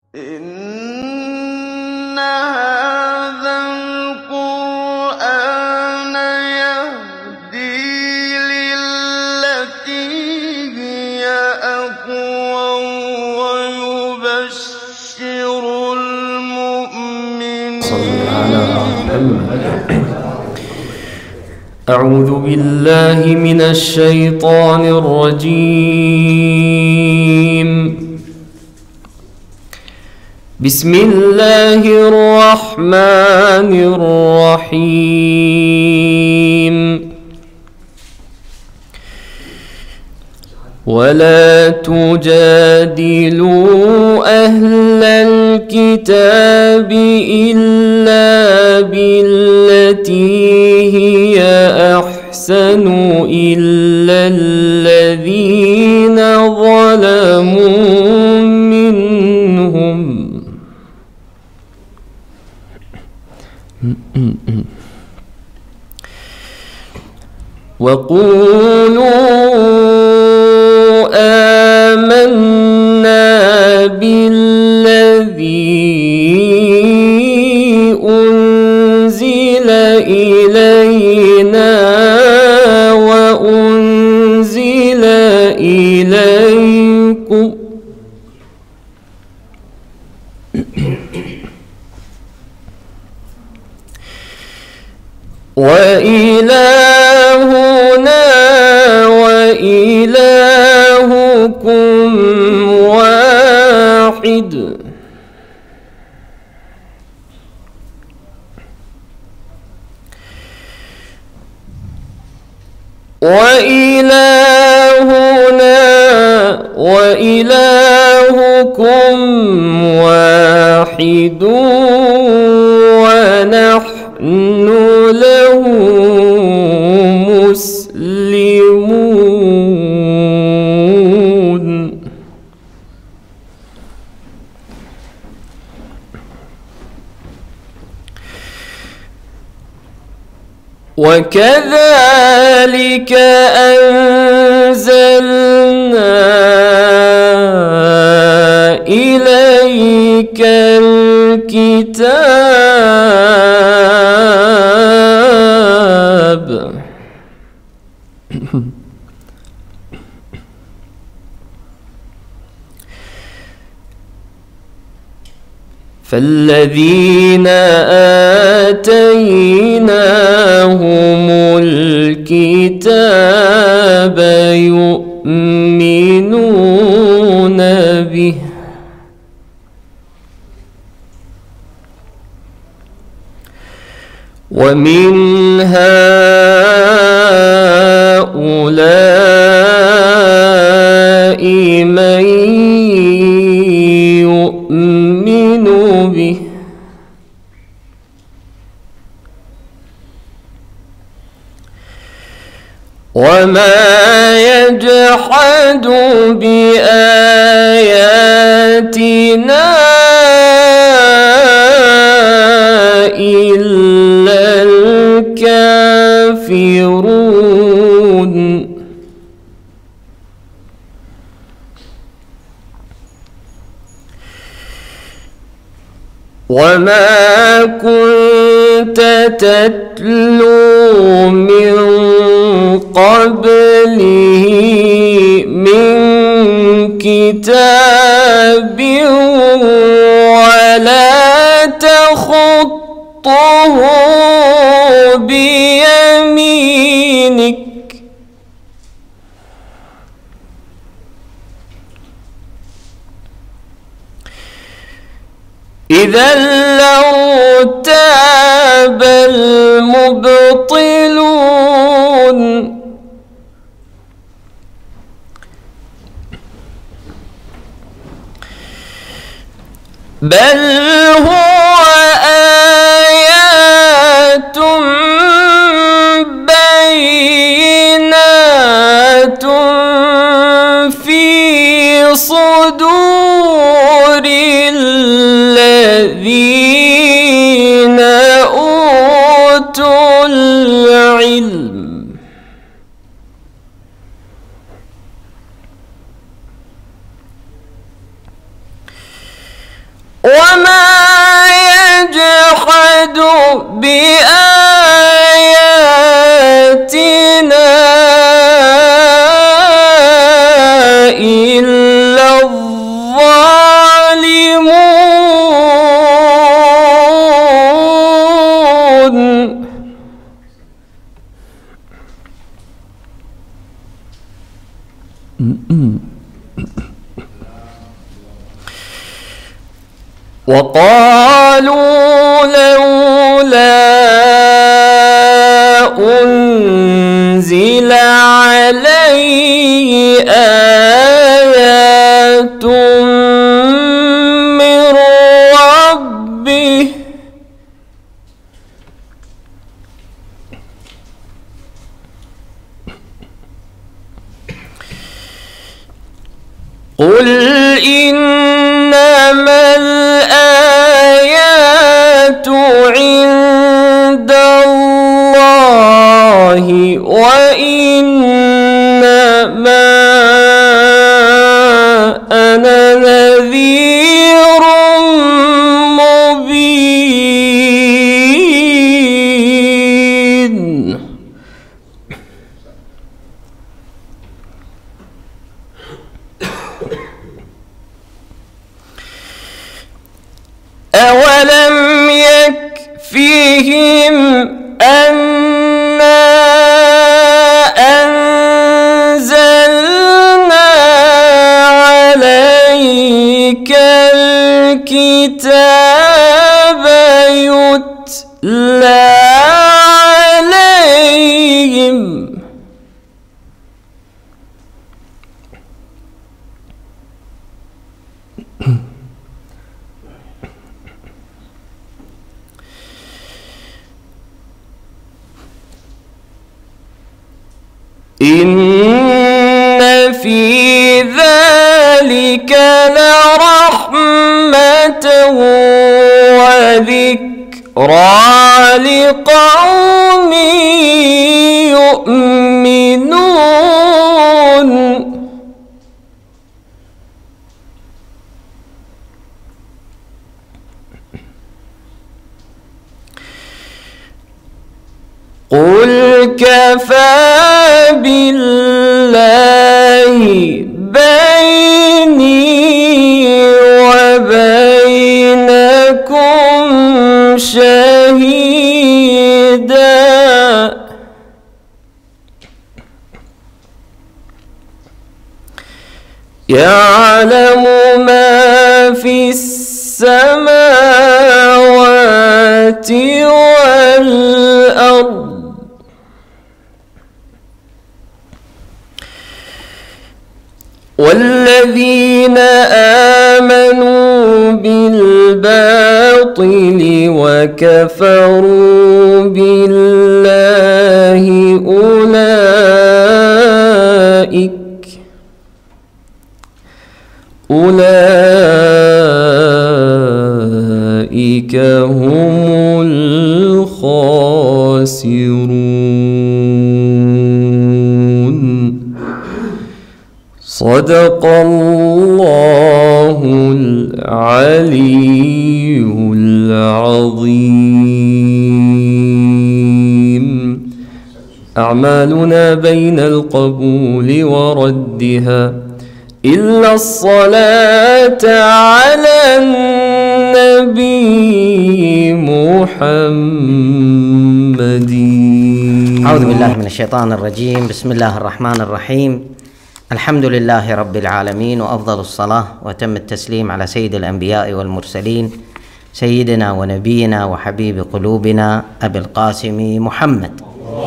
إِنَّ هَٰذَا الْقُرْآنَ يَهْدِي لِلَّتِي هِيَ أَقْوَمُ وَيُبَشِّرُ الْمُؤْمِنِينَ. أعوذ بالله من الشيطان الرجيم. بسم الله الرحمن الرحيم. ولا تجادلوا أهل الكتاب إلا بالتي هي أحسن إلا الذين ظلموا منهم وقولوا آمنا بالذي أنزل إلينا وأنزل إليكم وإلهنا وإلهكم واحد وإلهنا وإلهكم واحد ونحن له مسلمون. وكذلك أنزلنا إليك الكتاب فالذين آتيناهم الكتاب يؤمنون به ومن هؤلاء من يؤمن به وما يجحد بآياتنا إلا الكافرون. وما كنت تتلو من قبله من كتاب ولا تخطه بيمينك إذا لارتاب المبطلون. بل هو آيات بينات في صدور الذين أوتوا العلم. وما يجحد بآياتنا إلا الظالمون. وقالوا لولا أنزل عليه آيات من ربه قل إنما الآيات عند الله وإنما أنا نذير مبين. أولم يكفهم أنا أنزلنا عليك الكتاب يتلى عليهم إن في ذلك لرحمة وذكرى لقوم يؤمنون. قل كفى بالله بيني وبينكم شهيدا يعلم ما في السماوات والأرض والذين آمنوا بالباطل وكفروا بالله أولئك هم الخاسرون. صدق الله العلي العظيم. أعمالنا بين القبول وردها إلا الصلاة على النبي محمد. أعوذ بالله من الشيطان الرجيم. بسم الله الرحمن الرحيم. الحمد لله رب العالمين، وأفضل الصلاة وتم التسليم على سيد الأنبياء والمرسلين سيدنا ونبينا وحبيب قلوبنا أبي القاسم محمد.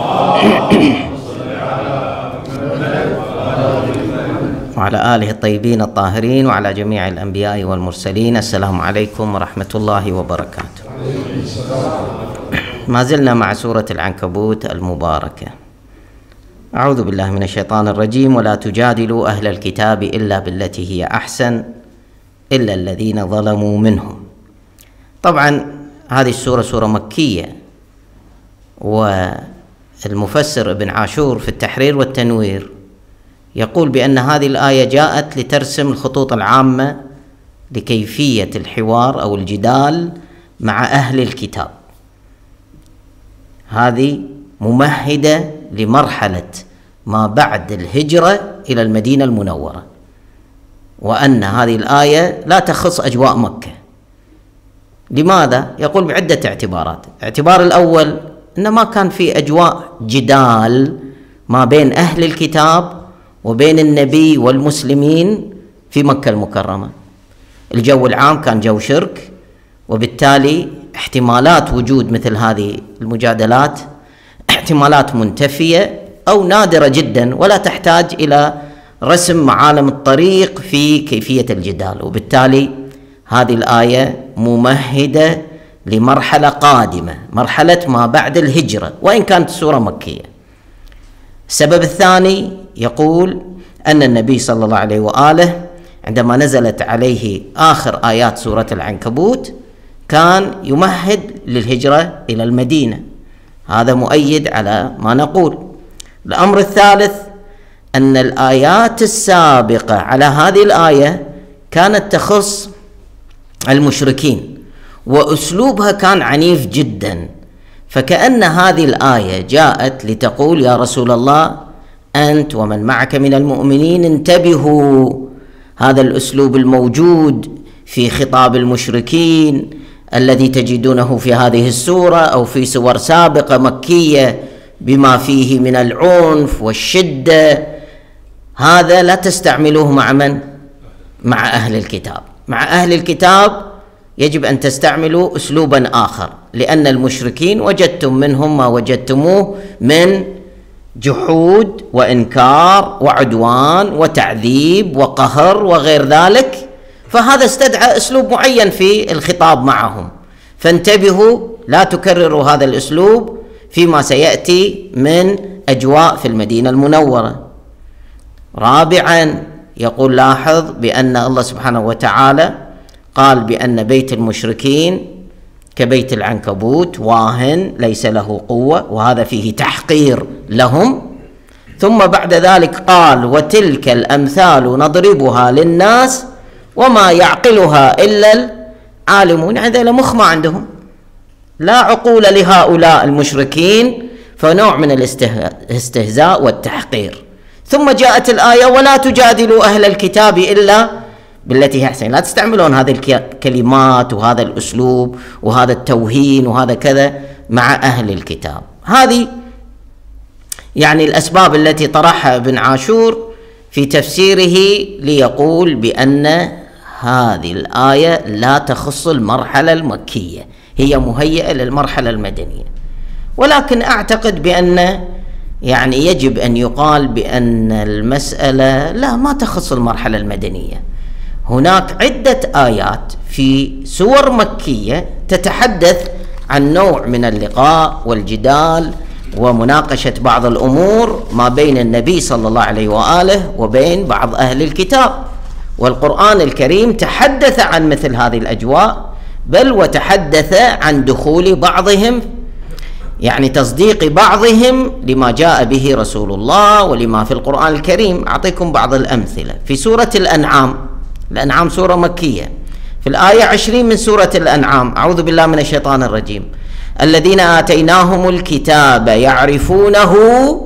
وعلى آله الطيبين الطاهرين وعلى جميع الأنبياء والمرسلين. السلام عليكم ورحمة الله وبركاته. ما زلنا مع سورة العنكبوت المباركة. أعوذ بالله من الشيطان الرجيم. ولا تجادلوا أهل الكتاب إلا بالتي هي أحسن إلا الذين ظلموا منهم. طبعا هذه السورة سورة مكية، والمفسر ابن عاشور في التحرير والتنوير يقول بأن هذه الآية جاءت لترسم الخطوط العامة لكيفية الحوار أو الجدال مع أهل الكتاب. هذه ممهدة لمرحلة ما بعد الهجرة إلى المدينة المنورة، وأن هذه الآية لا تخص أجواء مكة. لماذا؟ يقول بعدة اعتبارات. الاعتبار الأول أن ما كان في أجواء جدال ما بين أهل الكتاب وبين النبي والمسلمين في مكة المكرمة. الجو العام كان جو شرك، وبالتالي احتمالات وجود مثل هذه المجادلات احتمالات منتفية أو نادرة جدا، ولا تحتاج إلى رسم معالم الطريق في كيفية الجدال. وبالتالي هذه الآية ممهدة لمرحلة قادمة، مرحلة ما بعد الهجرة، وإن كانت سورة مكية. السبب الثاني يقول أن النبي صلى الله عليه وآله عندما نزلت عليه آخر آيات سورة العنكبوت كان يمهد للهجرة إلى المدينة. هذا مؤيد على ما نقول. الأمر الثالث أن الآيات السابقة على هذه الآية كانت تخص المشركين، وأسلوبها كان عنيف جدا، فكأن هذه الآية جاءت لتقول يا رسول الله أنت ومن معك من المؤمنين انتبهوا، هذا الأسلوب الموجود في خطاب المشركين الذي تجدونه في هذه السورة أو في سور سابقة مكية بما فيه من العنف والشدة، هذا لا تستعملوه مع من؟ مع أهل الكتاب. مع أهل الكتاب يجب أن تستعملوا أسلوبا آخر، لأن المشركين وجدتم منهم ما وجدتموه من جحود وإنكار وعدوان وتعذيب وقهر وغير ذلك، فهذا استدعى أسلوب معين في الخطاب معهم، فانتبهوا لا تكرروا هذا الأسلوب فيما سيأتي من أجواء في المدينة المنورة. رابعا يقول لاحظ بأن الله سبحانه وتعالى قال بأن بيت المشركين كبيت العنكبوت واهن ليس له قوة، وهذا فيه تحقير لهم. ثم بعد ذلك قال وتلك الأمثال نضربها للناس وما يعقلها إلا العالمون. هذا مخ ما عندهم، لا عقول لهؤلاء المشركين، فنوع من الاستهزاء والتحقير. ثم جاءت الآية ولا تجادلوا أهل الكتاب إلا بالتي هي أحسن. لا تستعملون هذه الكلمات وهذا الأسلوب وهذا التوهين وهذا كذا مع أهل الكتاب. هذه يعني الأسباب التي طرحها ابن عاشور في تفسيره ليقول بأن هذه الآية لا تخص المرحلة المكية، هي مهيئة للمرحلة المدنية. ولكن أعتقد بأن يعني يجب أن يقال بأن المسألة لا ما تخص المرحلة المدنية. هناك عدة آيات في سور مكية تتحدث عن نوع من اللقاء والجدال ومناقشة بعض الأمور ما بين النبي صلى الله عليه وآله وبين بعض أهل الكتاب، والقرآن الكريم تحدث عن مثل هذه الأجواء، بل وتحدث عن دخول بعضهم يعني تصديق بعضهم لما جاء به رسول الله ولما في القرآن الكريم. أعطيكم بعض الأمثلة. في سورة الأنعام سورة مكية، في الآية 20 من سورة الأنعام أعوذ بالله من الشيطان الرجيم الذين آتيناهم الكتاب يعرفونه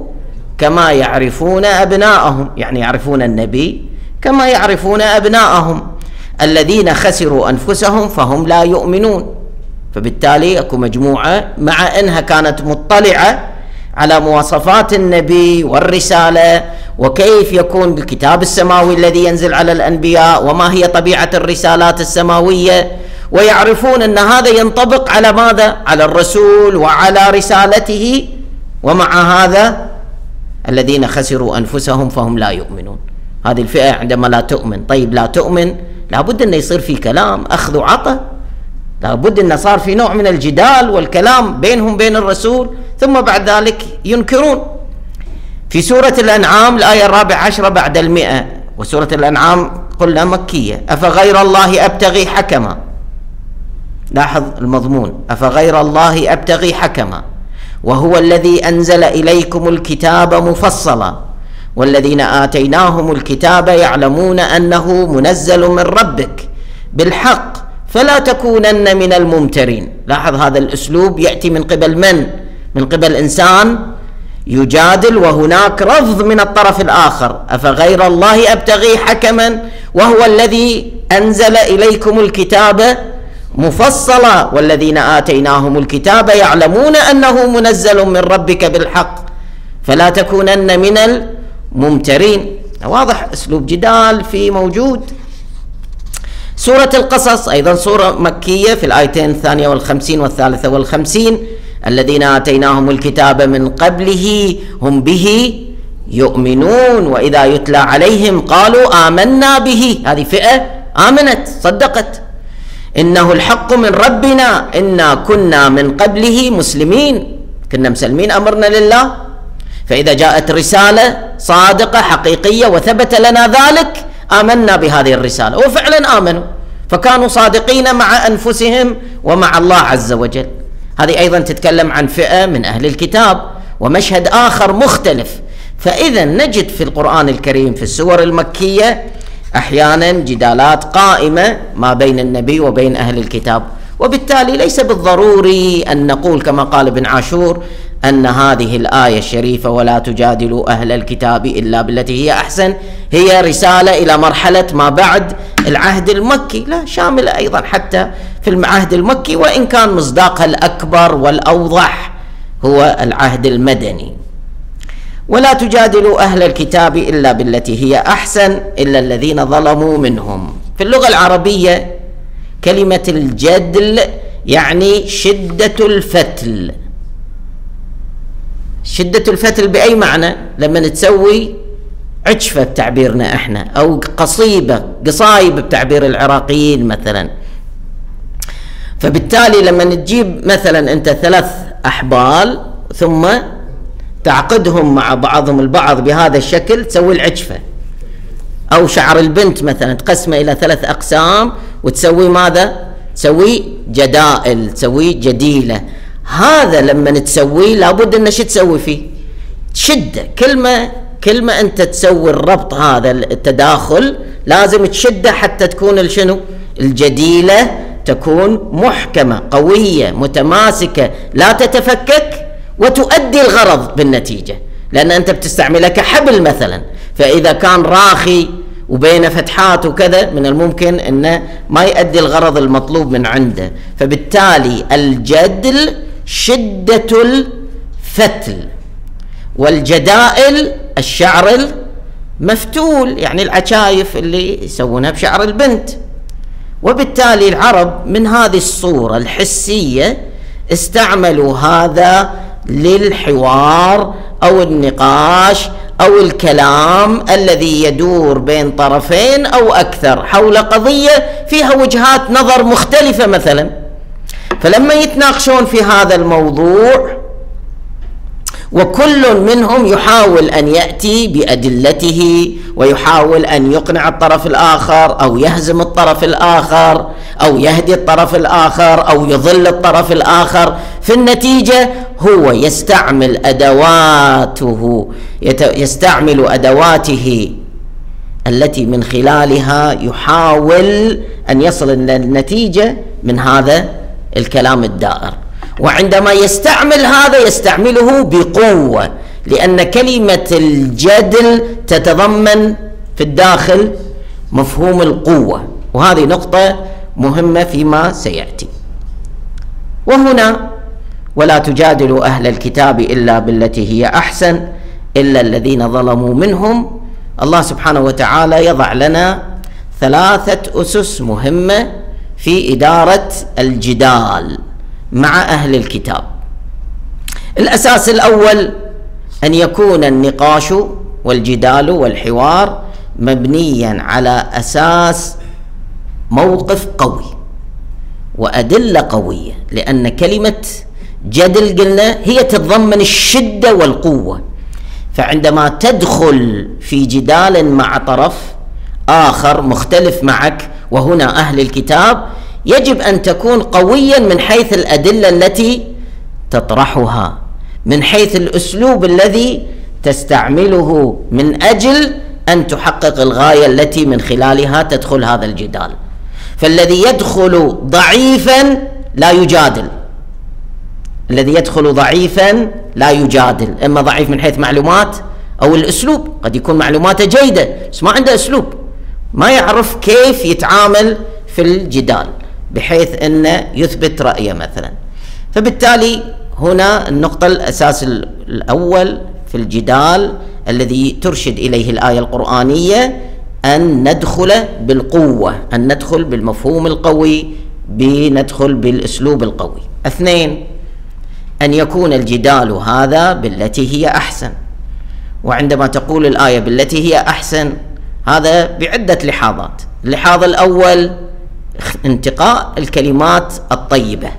كما يعرفون أبناءهم، يعني يعرفون النبي كما يعرفون أبناءهم، الذين خسروا أنفسهم فهم لا يؤمنون. فبالتالي أكو مجموعة مع أنها كانت مطلعة على مواصفات النبي والرسالة وكيف يكون بالكتاب السماوي الذي ينزل على الأنبياء وما هي طبيعة الرسالات السماوية، ويعرفون أن هذا ينطبق على ماذا؟ على الرسول وعلى رسالته، ومع هذا الذين خسروا أنفسهم فهم لا يؤمنون. هذه الفئة عندما لا تؤمن، طيب لا تؤمن لابد أن يصير في كلام أخذ وعطى، لابد أن صار في نوع من الجدال والكلام بينهم بين الرسول، ثم بعد ذلك ينكرون. في سورة الأنعام الآية 14 بعد 100، وسورة الأنعام قلنا مكية، أفغير الله أبتغي حكما. لاحظ المضمون، أفغير الله أبتغي حكما وهو الذي أنزل إليكم الكتاب مفصلا والذين آتيناهم الكتاب يعلمون أنه منزل من ربك بالحق فلا تكونن من الممترين. لاحظ هذا الأسلوب يأتي من قبل من؟ من قبل إنسان يجادل وهناك رفض من الطرف الآخر. أفغير الله أبتغي حكما وهو الذي أنزل إليكم الكتاب مفصلا والذين آتيناهم الكتاب يعلمون أنه منزل من ربك بالحق فلا تكونن من الممترين. واضح أسلوب جدال في موجود. سورة القصص أيضا سورة مكية في الآيتين 52 و53 الذين آتيناهم الكتاب من قبله هم به يؤمنون وإذا يتلى عليهم قالوا آمنا به. هذه فئة آمنت صدقت. إنه الحق من ربنا إنا كنا من قبله مسلمين، كنا مسلمين أمرنا لله. فإذا جاءت رسالة صادقة حقيقية وثبت لنا ذلك آمنا بهذه الرسالة، وفعلا آمنوا فكانوا صادقين مع أنفسهم ومع الله عز وجل. هذه أيضا تتكلم عن فئة من أهل الكتاب ومشهد آخر مختلف. فإذا نجد في القرآن الكريم في السور المكية أحيانا جدالات قائمة ما بين النبي وبين أهل الكتاب، وبالتالي ليس بالضروري أن نقول كما قال ابن عاشور أن هذه الآية الشريفة ولا تجادلوا أهل الكتاب إلا بالتي هي أحسن هي رسالة إلى مرحلة ما بعد العهد المكي، لا، شاملة أيضا حتى في العهد المكي، وإن كان مصداقها الأكبر والأوضح هو العهد المدني. ولا تجادلوا أهل الكتاب إلا بالتي هي أحسن إلا الذين ظلموا منهم. في اللغة العربية كلمة الجدل يعني شدة الفتل. شدة الفتل بأي معنى؟ لما تسوي عجفة بتعبيرنا احنا، أو قصايب بتعبير العراقيين مثلا. فبالتالي لما تجيب مثلا أنت 3 أحبال ثم تعقدهم مع بعضهم البعض بهذا الشكل تسوي العجفة، أو شعر البنت مثلا تقسمه إلى 3 أقسام وتسوي ماذا؟ تسوي جدائل، تسوي جديلة. هذا لما تسويه لابد أن شو تسوي فيه؟ شدة. كلمة أنت تسوي الربط هذا التداخل لازم تشده حتى تكون شنو؟ الجديلة تكون محكمة قوية متماسكة لا تتفكك وتؤدي الغرض بالنتيجة، لأن أنت بتستعملها كحبل مثلا، فإذا كان راخي وبين فتحات وكذا من الممكن أنه ما يؤدي الغرض المطلوب من عنده. فبالتالي الجدل شدة الفتل، والجدائل الشعر المفتول يعني العشايف اللي يسوونها بشعر البنت. وبالتالي العرب من هذه الصورة الحسية استعملوا هذا للحوار أو النقاش أو الكلام الذي يدور بين طرفين أو أكثر حول قضية فيها وجهات نظر مختلفة مثلا. فلما يتناقشون في هذا الموضوع وكل منهم يحاول أن يأتي بأدلته ويحاول أن يقنع الطرف الآخر أو يهزم الطرف الآخر أو يهدي الطرف الآخر أو يضل الطرف الآخر، في النتيجة هو يستعمل أدواته التي من خلالها يحاول أن يصل إلى النتيجة من هذا الكلام الدائر. وعندما يستعمل هذا يستعمله بقوة، لأن كلمة الجدل تتضمن في الداخل مفهوم القوة، وهذه نقطة مهمة فيما سيأتي. وهنا ولا تجادلوا أهل الكتاب إلا بالتي هي أحسن إلا الذين ظلموا منهم. الله سبحانه وتعالى يضع لنا 3 أسس مهمة في إدارة الجدال مع أهل الكتاب. الأساس الأول أن يكون النقاش والجدال والحوار مبنيا على أساس موقف قوي وأدلة قوية، لأن كلمة جدل قلنا هي تتضمن الشدة والقوة. فعندما تدخل في جدال مع طرف آخر مختلف معك وهنا أهل الكتاب يجب أن تكون قويا من حيث الأدلة التي تطرحها، من حيث الأسلوب الذي تستعمله من أجل أن تحقق الغاية التي من خلالها تدخل هذا الجدال. فالذي يدخل ضعيفا لا يجادل، الذي يدخل ضعيفا لا يجادل، إما ضعيف من حيث معلومات أو الأسلوب، قد يكون معلوماته جيدة بس ما عنده أسلوب، ما يعرف كيف يتعامل في الجدال بحيث أنه يثبت رأيه مثلا. فبالتالي هنا النقطة الأساس الأول في الجدال الذي ترشد إليه الآية القرآنية أن ندخل بالقوة، أن ندخل بالمفهوم القوي، بندخل بالأسلوب القوي. 2، أن يكون الجدال هذا بالتي هي أحسن. وعندما تقول الآية بالتي هي أحسن هذا بعدة لحاظات. اللحاظ الأول انتقاء الكلمات الطيبة،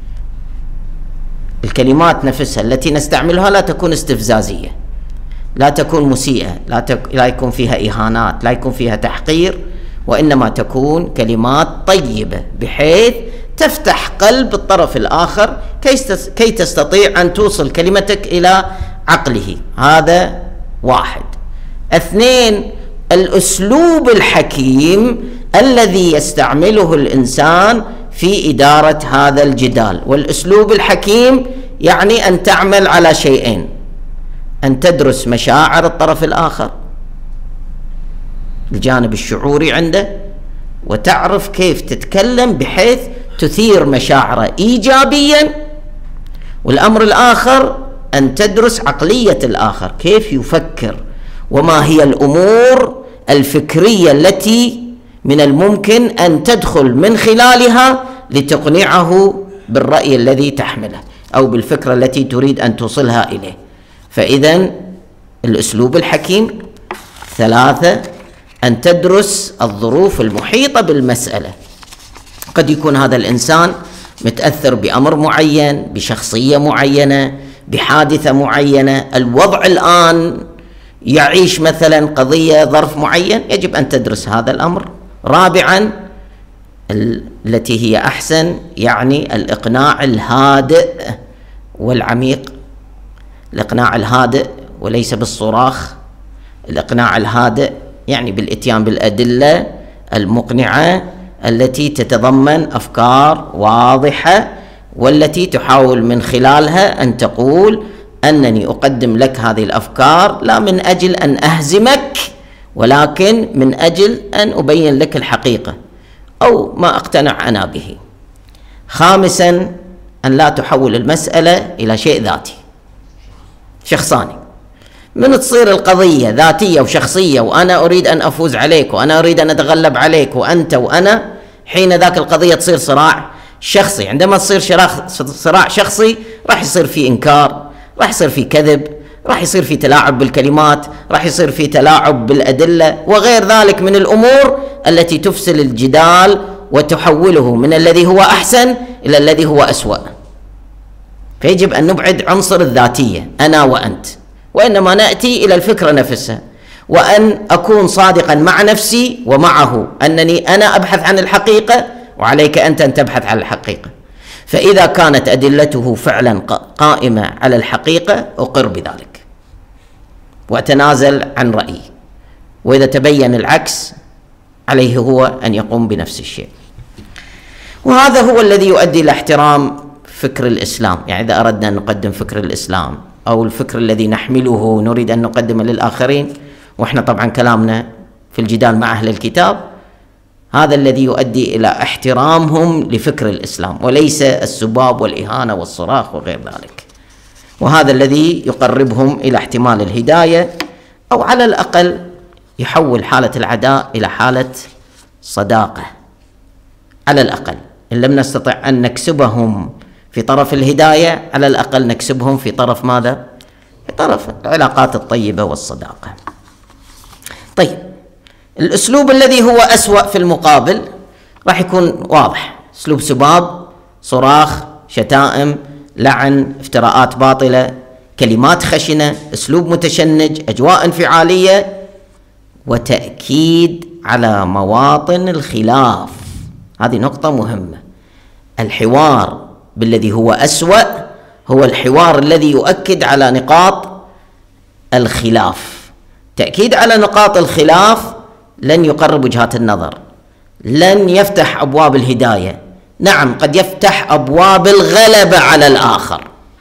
الكلمات نفسها التي نستعملها لا تكون استفزازية، لا تكون مسيئة، لا يكون فيها إهانات، لا يكون فيها تحقير، وإنما تكون كلمات طيبة بحيث تفتح قلب الطرف الآخر كي تستطيع أن توصل كلمتك إلى عقله. هذا 1. 2، الأسلوب الحكيم الذي يستعمله الإنسان في إدارة هذا الجدال. والأسلوب الحكيم يعني أن تعمل على شيئين: أن تدرس مشاعر الطرف الآخر، الجانب الشعوري عنده، وتعرف كيف تتكلم بحيث تثير مشاعره إيجابيا. والأمر الآخر أن تدرس عقلية الآخر، كيف يفكر، وما هي الأمور الفكرية التي من الممكن أن تدخل من خلالها لتقنعه بالرأي الذي تحمله أو بالفكرة التي تريد أن توصلها إليه. فإذن الأسلوب الحكيم. 3، أن تدرس الظروف المحيطة بالمسألة. قد يكون هذا الإنسان متأثر بأمر معين، بشخصية معينة، بحادثة معينة، الوضع الآن يعيش مثلا قضية ظرف معين، يجب أن تدرس هذا الأمر. 4، التي هي أحسن يعني الإقناع الهادئ والعميق، الإقناع الهادئ وليس بالصراخ، الإقناع الهادئ يعني بالإتيان بالأدلة المقنعة التي تتضمن أفكار واضحة، والتي تحاول من خلالها أن تقول أنني أقدم لك هذه الأفكار لا من أجل أن أهزمك، ولكن من أجل أن أبين لك الحقيقة أو ما أقتنع أنا به. 5، أن لا تحول المسألة إلى شيء ذاتي شخصاني. من تصير القضية ذاتية وشخصية، وأنا أريد أن أفوز عليك، وأنا أريد أن أتغلب عليك، وأنت وأنا، حين ذاك القضية تصير صراع شخصي. عندما تصير صراع شخصي راح يصير في إنكار، راح يصير في كذب، راح يصير في تلاعب بالكلمات، راح يصير في تلاعب بالأدلة وغير ذلك من الأمور التي تفسد الجدال وتحوله من الذي هو أحسن إلى الذي هو أسوأ. فيجب أن نبعد عنصر الذاتية أنا وأنت، وإنما نأتي إلى الفكرة نفسها، وأن أكون صادقا مع نفسي ومعه أنني أنا أبحث عن الحقيقة وعليك أنت أن تبحث عن الحقيقة. فإذا كانت أدلته فعلا قائمة على الحقيقة أقر بذلك وأتنازل عن رأيي، وإذا تبين العكس عليه هو أن يقوم بنفس الشيء. وهذا هو الذي يؤدي إلى احترام فكر الإسلام. يعني إذا أردنا أن نقدم فكر الإسلام أو الفكر الذي نحمله نريد أن نقدمه للآخرين، وإحنا طبعا كلامنا في الجدال مع أهل الكتاب، هذا الذي يؤدي إلى احترامهم لفكر الإسلام، وليس السباب والإهانة والصراخ وغير ذلك. وهذا الذي يقربهم إلى احتمال الهداية، أو على الأقل يحول حالة العداء إلى حالة صداقة. على الأقل إن لم نستطع أن نكسبهم في طرف الهداية، على الأقل نكسبهم في طرف ماذا؟ في طرف العلاقات الطيبة والصداقة. طيب، الأسلوب الذي هو أسوأ في المقابل راح يكون واضح: أسلوب سباب، صراخ، شتائم، لعن، افتراءات باطلة، كلمات خشنة، أسلوب متشنج، أجواء انفعالية، وتأكيد على مواطن الخلاف. هذه نقطة مهمة. الحوار بالذي هو أسوأ هو الحوار الذي يؤكد على نقاط الخلاف. تأكيد على نقاط الخلاف لن يقرب وجهات النظر، لن يفتح أبواب الهداية، نعم قد يفتح أبواب الغلبة على الآخر،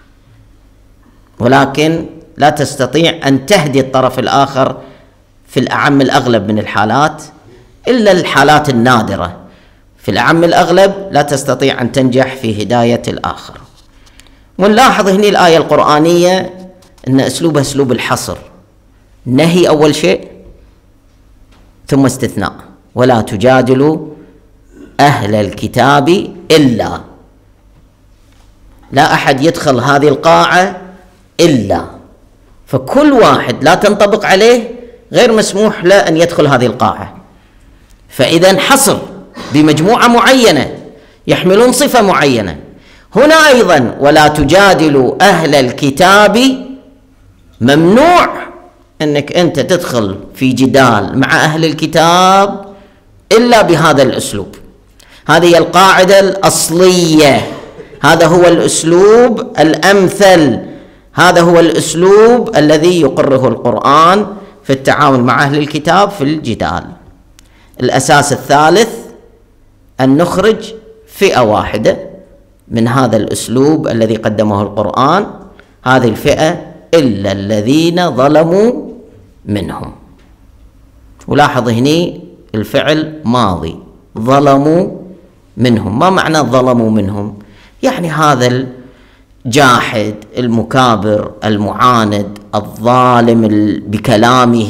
ولكن لا تستطيع أن تهدي الطرف الآخر في الأعم الأغلب من الحالات، إلا الحالات النادرة. في الأعم الأغلب لا تستطيع أن تنجح في هداية الآخر. ونلاحظ هنا الآية القرآنية أن أسلوبها أسلوب الحصر، نهي أول شيء ثم استثناء، ولا تجادلوا أهل الكتاب إلا، لا أحد يدخل هذه القاعة إلا، فكل واحد لا تنطبق عليه غير مسموح له أن يدخل هذه القاعة. فإذا حصر بمجموعة معينة يحملون صفة معينة. هنا أيضا ولا تجادلوا أهل الكتاب، ممنوع أنك أنت تدخل في جدال مع أهل الكتاب إلا بهذا الأسلوب. هذه القاعدة الأصلية، هذا هو الأسلوب الأمثل، هذا هو الأسلوب الذي يقره القرآن في التعامل مع أهل الكتاب في الجدال. الأساس الثالث أن نخرج فئة واحدة من هذا الأسلوب الذي قدمه القرآن، هذه الفئة إلا الذين ظلموا منهم. ولاحظ هنا الفعل ماضي، ظلموا منهم. ما معنى ظلموا منهم؟ يعني هذا الجاحد المكابر المعاند الظالم بكلامه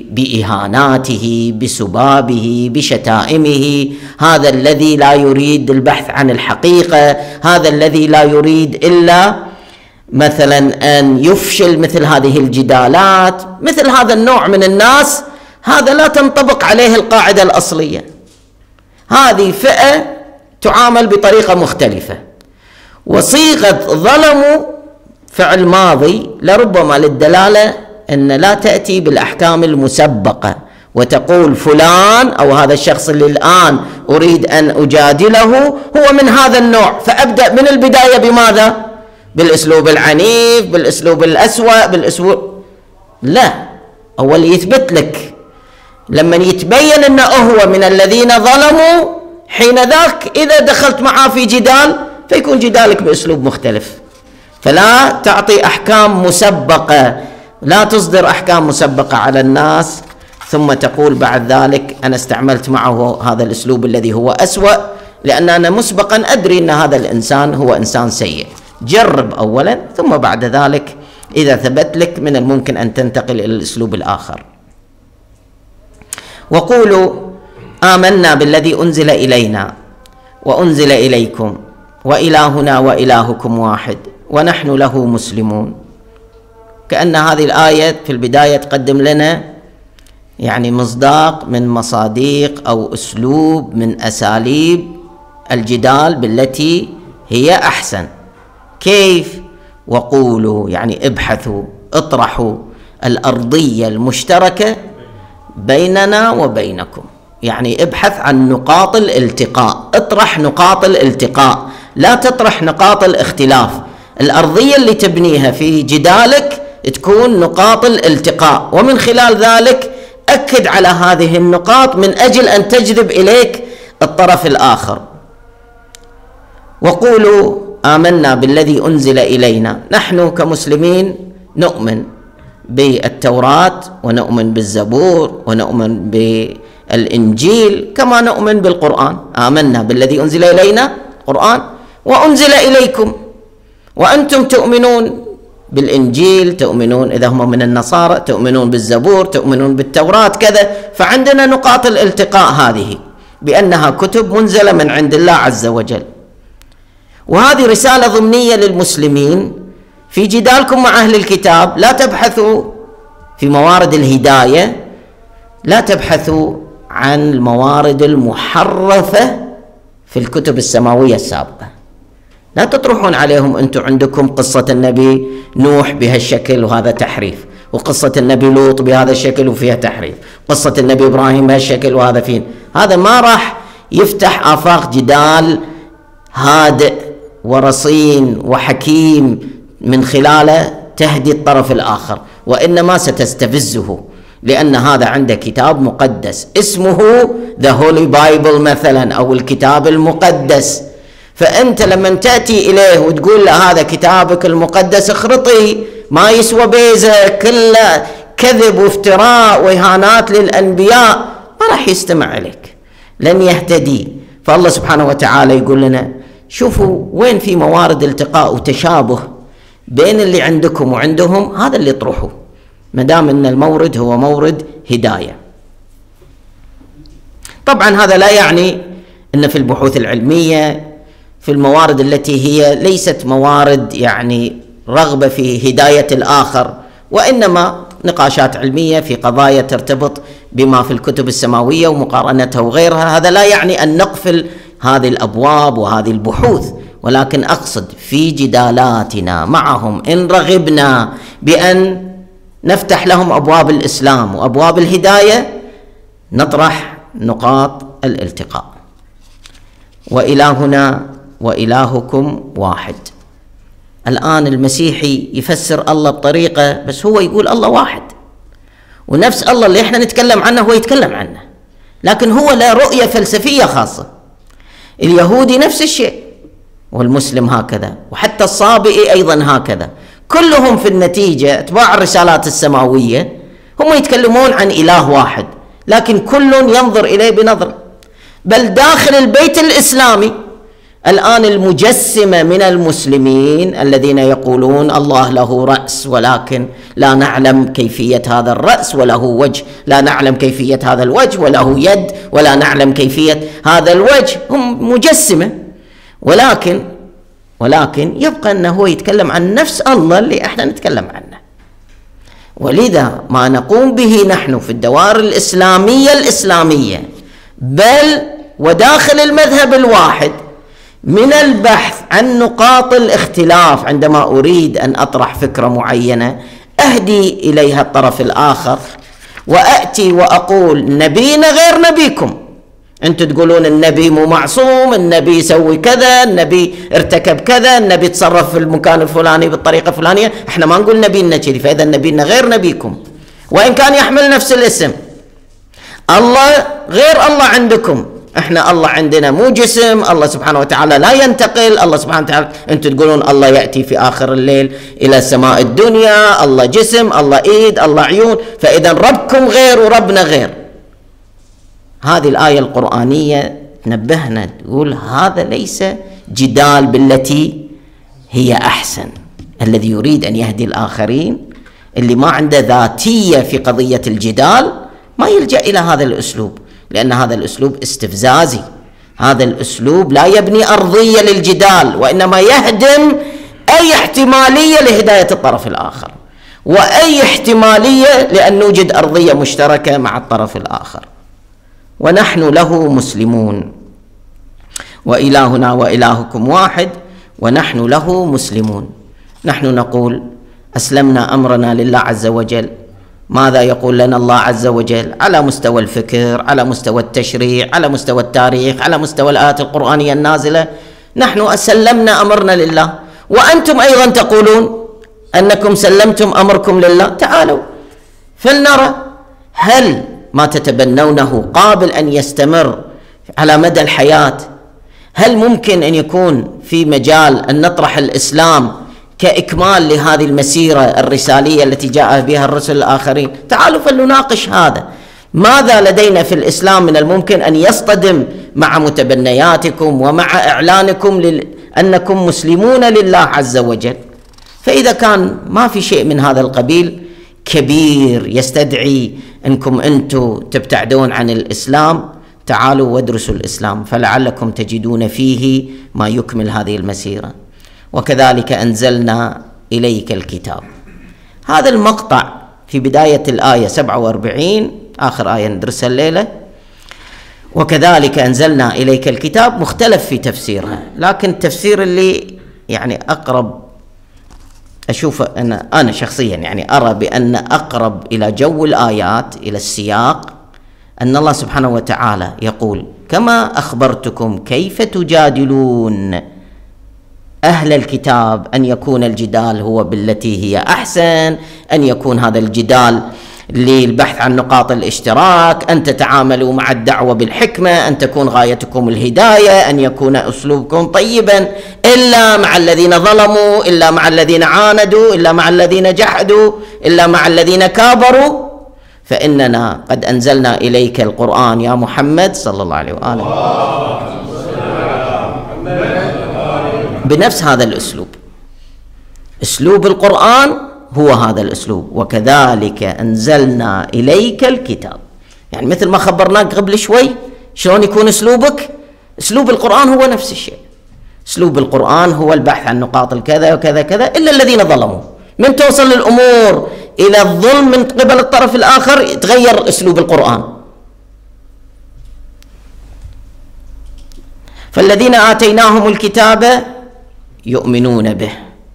بإهاناته بسبابه بشتائمه، هذا الذي لا يريد البحث عن الحقيقة، هذا الذي لا يريد إلا مثلا أن يفشل مثل هذه الجدالات، مثل هذا النوع من الناس، هذا لا تنطبق عليه القاعدة الأصلية. هذه فئة تعامل بطريقة مختلفة. وصيغة ظلموا فعل ماضي لربما للدلالة أن لا تأتي بالأحكام المسبقة وتقول فلان أو هذا الشخص اللي الآن أريد أن أجادله هو من هذا النوع، فأبدأ من البداية بماذا؟ بالأسلوب العنيف، بالأسلوب الأسوأ، بالأسلوب. لا، أول يثبت لك لما يتبين أنه هو من الذين ظلموا، حين ذاك إذا دخلت معه في جدال فيكون جدالك بأسلوب مختلف. فلا تعطي أحكام مسبقة، لا تصدر أحكام مسبقة على الناس ثم تقول بعد ذلك أنا استعملت معه هذا الأسلوب الذي هو أسوأ لأن أنا مسبقا أدري أن هذا الإنسان هو إنسان سيء. جرب أولا ثم بعد ذلك إذا ثبت لك من الممكن أن تنتقل إلى الأسلوب الآخر. وقولوا آمنا بالذي أنزل إلينا وأنزل إليكم وإلهنا وإلهكم واحد ونحن له مسلمون. كأن هذه الآية في البداية تقدم لنا يعني مصداق من مصاديق أو أسلوب من أساليب الجدال بالتي هي أحسن. كيف؟ وقولوا يعني ابحثوا، اطرحوا الأرضية المشتركة بيننا وبينكم، يعني ابحث عن نقاط الالتقاء، اطرح نقاط الالتقاء، لا تطرح نقاط الاختلاف. الأرضية اللي تبنيها في جدالك تكون نقاط الالتقاء، ومن خلال ذلك أكد على هذه النقاط من أجل أن تجذب إليك الطرف الآخر. وقولوا آمنا بالذي أنزل إلينا، نحن كمسلمين نؤمن بالتوراة ونؤمن بالزبور ونؤمن بالإنجيل كما نؤمن بالقرآن. آمنا بالذي أنزل إلينا قرآن وأنزل إليكم، وأنتم تؤمنون بالإنجيل، تؤمنون إذا هم من النصارى، تؤمنون بالزبور، تؤمنون بالتوراة كذا. فعندنا نقاط الالتقاء هذه بأنها كتب منزلة من عند الله عز وجل. وهذه رسالة ضمنية للمسلمين في جدالكم مع أهل الكتاب. لا تبحثوا في موارد الهداية، لا تبحثوا عن الموارد المحرفة في الكتب السماوية السابقة. لا تطرحون عليهم أنتم عندكم قصة النبي نوح بهالشكل وهذا تحريف، وقصة النبي لوط بهذا الشكل وفيها تحريف، قصة النبي إبراهيم بهالشكل وهذا فين. هذا ما راح يفتح آفاق جدال هادئ ورصين وحكيم من خلاله تهدي الطرف الآخر، وإنما ستستفزه لأن هذا عنده كتاب مقدس اسمه The Holy Bible مثلا أو الكتاب المقدس، فأنت لما تأتي إليه وتقول له هذا كتابك المقدس اخرطي ما يسوى بيزة كله كذب وافتراء وإهانات للأنبياء، ما راح يستمع عليك، لن يهتدي. فالله سبحانه وتعالى يقول لنا شوفوا وين في موارد التقاء وتشابه بين اللي عندكم وعندهم، هذا اللي اطرحوه ما دام ان المورد هو مورد هداية. طبعا هذا لا يعني ان في البحوث العلمية في الموارد التي هي ليست موارد يعني رغبة في هداية الآخر، وإنما نقاشات علمية في قضايا ترتبط بما في الكتب السماوية ومقارنتها وغيرها، هذا لا يعني أن نقفل هذه الأبواب وهذه البحوث، ولكن أقصد في جدالاتنا معهم إن رغبنا بأن نفتح لهم أبواب الإسلام وأبواب الهداية نطرح نقاط الالتقاء. وإلهنا وإلهكم واحد. الآن المسيحي يفسر الله بطريقة، بس هو يقول الله واحد، ونفس الله اللي احنا نتكلم عنه هو يتكلم عنه، لكن هو له رؤية فلسفية خاصة. اليهودي نفس الشيء، والمسلم هكذا، وحتى الصابئي أيضا هكذا، كلهم في النتيجة أتباع الرسالات السماوية هم يتكلمون عن إله واحد، لكن كل ينظر إليه بنظر. بل داخل البيت الإسلامي الآن المجسمة من المسلمين الذين يقولون الله له رأس ولكن لا نعلم كيفية هذا الرأس، وله وجه لا نعلم كيفية هذا الوجه، وله يد ولا نعلم كيفية هذا الوجه، هم مجسمة، ولكن يبقى أنه هو يتكلم عن نفس الله اللي احنا نتكلم عنه. ولذا ما نقوم به نحن في الدوائر الإسلامية بل وداخل المذهب الواحد من البحث عن نقاط الاختلاف، عندما أريد أن أطرح فكرة معينة أهدي إليها الطرف الآخر وأتي وأقول نبينا غير نبيكم، أنتم تقولون النبي مو معصوم، النبي يسوي كذا، النبي ارتكب كذا، النبي تصرف في المكان الفلاني بالطريقة الفلانية، احنا ما نقول نبينا كذي، فإذا نبينا غير نبيكم وإن كان يحمل نفس الاسم. الله غير الله عندكم، احنا الله عندنا مو جسم، الله سبحانه وتعالى لا ينتقل، الله سبحانه وتعالى انتم تقولون الله يأتي في آخر الليل إلى سماء الدنيا، الله جسم، الله إيد، الله عيون، فإذا ربكم غير وربنا غير. هذه الآية القرآنية تنبهنا تقول هذا ليس جدال بالتي هي أحسن. الذي يريد أن يهدي الآخرين اللي ما عنده ذاتية في قضية الجدال ما يلجأ إلى هذا الأسلوب، لأن هذا الأسلوب استفزازي، هذا الأسلوب لا يبني أرضية للجدال، وإنما يهدم أي احتمالية لهداية الطرف الآخر، وأي احتمالية لأن نوجد أرضية مشتركة مع الطرف الآخر. ونحن له مسلمون، وإلهنا وإلهكم واحد ونحن له مسلمون. نحن نقول أسلمنا أمرنا لله عز وجل. ماذا يقول لنا الله عز وجل على مستوى الفكر، على مستوى التشريع، على مستوى التاريخ، على مستوى الآيات القرآنية النازلة؟ نحن أسلمنا أمرنا لله، وأنتم أيضا تقولون أنكم سلمتم أمركم لله. تعالوا فلنرى هل ما تتبنونه قابل أن يستمر على مدى الحياة؟ هل ممكن أن يكون في مجال أن نطرح الإسلام كإكمال لهذه المسيرة الرسالية التي جاء بها الرسل الآخرين؟ تعالوا فلنناقش هذا. ماذا لدينا في الإسلام من الممكن أن يصطدم مع متبنياتكم ومع إعلانكم أنكم مسلمون لله عز وجل؟ فإذا كان ما في شيء من هذا القبيل كبير يستدعي أنكم أنتم تبتعدون عن الإسلام، تعالوا وادرسوا الإسلام فلعلكم تجدون فيه ما يكمل هذه المسيرة. وكذلك أنزلنا إليك الكتاب. هذا المقطع في بداية الآية 47 آخر آية ندرسها الليلة، وكذلك أنزلنا إليك الكتاب، مختلف في تفسيرها، لكن التفسير اللي يعني أقرب أشوف أنا شخصيا يعني أرى بأن أقرب إلى جو الآيات إلى السياق أن الله سبحانه وتعالى يقول كما أخبرتكم كيف تجادلون أهل الكتاب، أن يكون الجدال هو بالتي هي أحسن، أن يكون هذا الجدال للبحث عن نقاط الاشتراك، أن تتعاملوا مع الدعوة بالحكمة، أن تكون غايتكم الهداية، أن يكون أسلوبكم طيبا، إلا مع الذين ظلموا، إلا مع الذين عاندوا، إلا مع الذين جحدوا، إلا مع الذين كابروا. فإننا قد أنزلنا إليك القرآن يا محمد صلى الله عليه وآله بنفس هذا الأسلوب. أسلوب القرآن هو هذا الأسلوب، وكذلك أنزلنا إليك الكتاب. يعني مثل ما خبرناك قبل شوي شلون يكون أسلوبك، أسلوب القرآن هو نفس الشيء. أسلوب القرآن هو البحث عن نقاط الكذا وكذا كذا، إلا الذين ظلموا. من توصل الأمور إلى الظلم من قبل الطرف الآخر يتغير أسلوب القرآن. فالذين آتيناهم الكتاب يؤمنون به.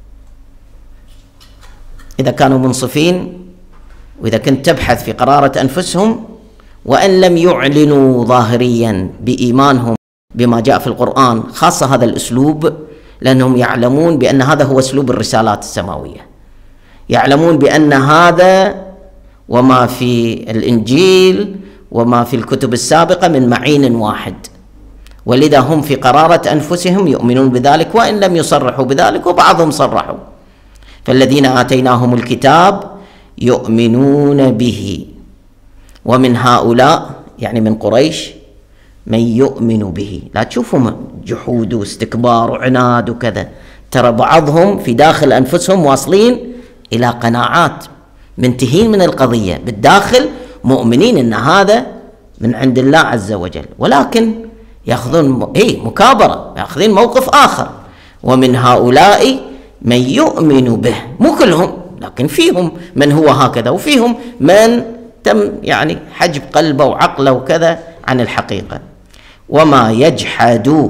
إذا كانوا منصفين، وإذا كنت تبحث في قرارة أنفسهم، وأن لم يعلنوا ظاهريا بإيمانهم بما جاء في القرآن، خاصة هذا الأسلوب، لأنهم يعلمون بأن هذا هو أسلوب الرسالات السماوية، يعلمون بأن هذا وما في الإنجيل وما في الكتب السابقة من معين واحد، ولذا هم في قرارة أنفسهم يؤمنون بذلك وإن لم يصرحوا بذلك، وبعضهم صرحوا. فالذين آتيناهم الكتاب يؤمنون به، ومن هؤلاء يعني من قريش من يؤمن به. لا تشوفوا جحود واستكبار وعناد وكذا، ترى بعضهم في داخل أنفسهم واصلين إلى قناعات، منتهين من القضية بالداخل، مؤمنين أن هذا من عند الله عز وجل، ولكن يأخذون مكابرة، يأخذون موقف آخر. ومن هؤلاء من يؤمن به، مو كلهم، لكن فيهم من هو هكذا، وفيهم من تم يعني حجب قلبه وعقله وكذا عن الحقيقة. وما يجحد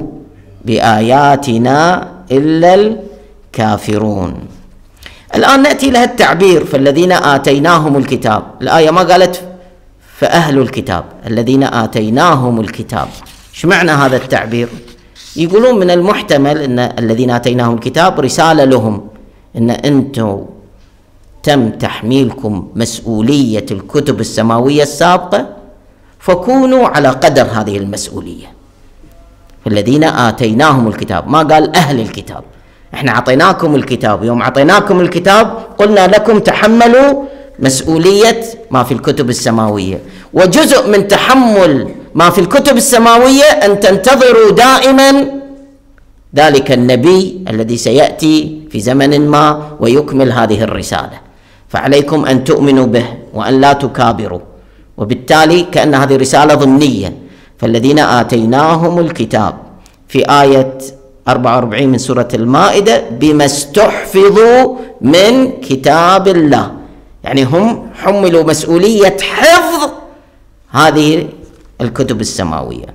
بآياتنا إلا الكافرون. الآن نأتي لها التعبير فالذين آتيناهم الكتاب. الآية ما قالت فأهل الكتاب، الذين آتيناهم الكتاب. شو معنى هذا التعبير؟ يقولون من المحتمل أن الذين آتيناهم الكتاب رسالة لهم، أن أنتم تم تحميلكم مسؤولية الكتب السماوية السابقة، فكونوا على قدر هذه المسؤولية. فالذين آتيناهم الكتاب، ما قال أهل الكتاب. احنا عطيناكم الكتاب، يوم عطيناكم الكتاب قلنا لكم تحملوا مسؤولية ما في الكتب السماوية، وجزء من تحمل ما في الكتب السماوية أن تنتظروا دائما ذلك النبي الذي سيأتي في زمن ما ويكمل هذه الرسالة. فعليكم أن تؤمنوا به وأن لا تكابروا، وبالتالي كأن هذه رسالة ضمنية. فالذين آتيناهم الكتاب في آية 44 من سورة المائدة بما استحفظوا من كتاب الله، يعني هم حملوا مسؤولية حفظ هذه الكتب السماوية.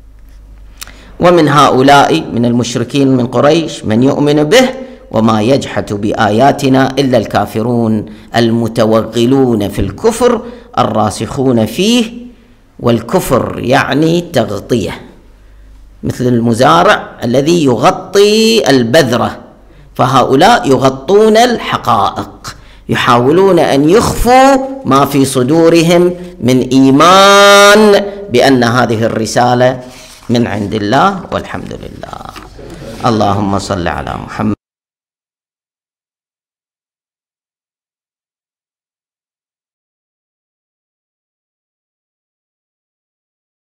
ومن هؤلاء من المشركين من قريش من يؤمن به وما يجحد بآياتنا إلا الكافرون المتوغلون في الكفر الراسخون فيه. والكفر يعني تغطية، مثل المزارع الذي يغطي البذرة، فهؤلاء يغطون الحقائق، يحاولون أن يخفوا ما في صدورهم من إيمان بأن هذه الرسالة من عند الله. والحمد لله. اللهم صل على محمد.